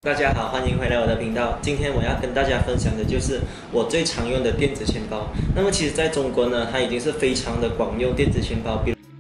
大家好，欢迎回来我的频道。今天我要跟大家分享的就是我最常用的电子钱包。那么其实在中国呢，它已经是非常的广用电子钱包。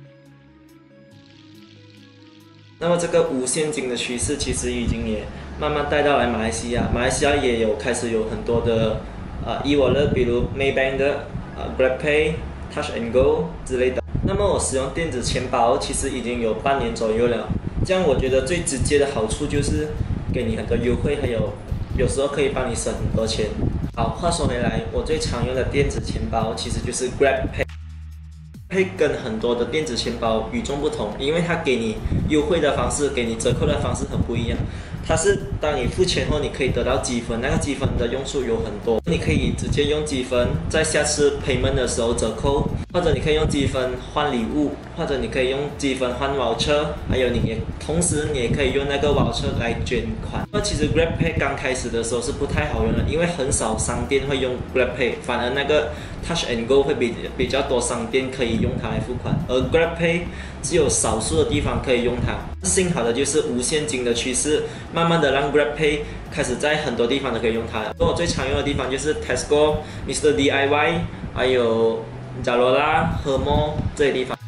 那么这个无现金的趋势其实已经也慢慢带到来马来西亚。马来西亚也开始有很多的e-wallet，比如 Maybank 的GrabPay、Touch and Go 之类的。那么我使用电子钱包其实已经有半年左右了。这样我觉得最直接的好处就是给你很多优惠，还有时候可以帮你省很多钱。好，话说回来，我最常用的电子钱包其实就是 GrabPay。会跟很多的电子钱包与众不同，因为它给你优惠的方式、给你折扣的方式很不一样。它是当你付钱后，你可以得到积分，那个积分的用处有很多。你可以直接用积分在下次 payment 的时候折扣，或者你可以用积分换礼物，或者你可以用积分换 voucher， 还有同时你也可以用那个 voucher 来捐款。那其实 GrabPay 刚开始的时候是不太好用的，因为很少商店会用 GrabPay， 反而那个 Touch and Go 会比较多商店可以用它来付款，而 GrabPay 只有少数的地方可以用它。幸好的就是无现金的趋势，慢慢的让 GrabPay 开始在很多地方都可以用它了。我最常用的地方就是 Tesco、Mr. DIY， 还有 Zalora、Hermo 这些地方。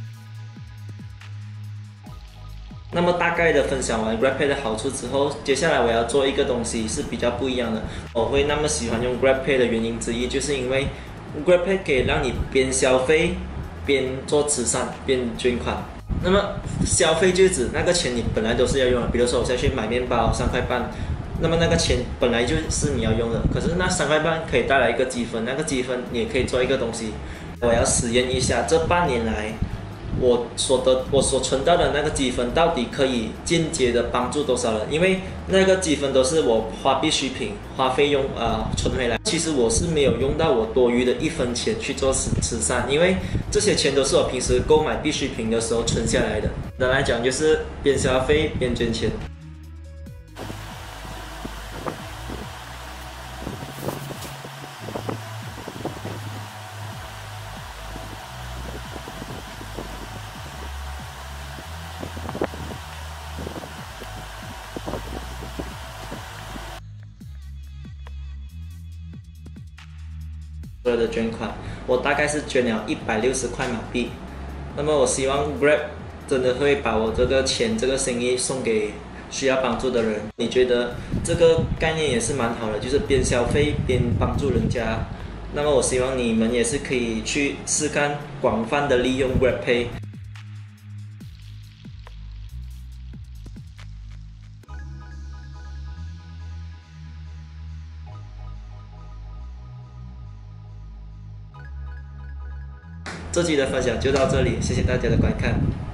那么大概的分享完 GrabPay 的好处之后，接下来我要做一个东西是比较不一样的。我会那么喜欢用 GrabPay 的原因之一，就是因为 GrabPay 可以让你边消费边做慈善边捐款。那么消费就指那个钱你本来都是要用的，比如说我现在去买面包3块半，那么那个钱本来就是你要用的，可是那3块半可以带来一个积分，那个积分你也可以做一个东西。我要实验一下这半年来我所存到的那个积分到底可以间接的帮助多少人？因为那个积分都是我花必需品、花费用存回来。其实我是没有用到我多余的1分钱去做慈善，因为这些钱都是我平时购买必需品的时候存下来的。简单来讲就是边消费边捐钱。所有的捐款，我大概是捐了160块马币。那么我希望 Grab 真的会把我这个钱、这个生意送给需要帮助的人。你觉得这个概念也是蛮好的，就是边消费边帮助人家。那么我希望你们也是可以去试看，广泛的利用 GrabPay。这期的分享就到这里，谢谢大家的观看。